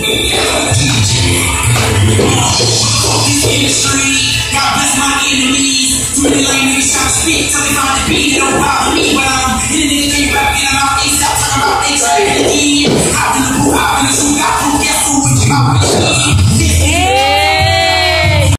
Industry, God bless my enemies. Too many lame niggas try to speak till they find the beat. It don't bother me, but I'm in the nigga think about getting out ASAP, talking about ASAP. Hop in the booth, hop in the suit, got proof.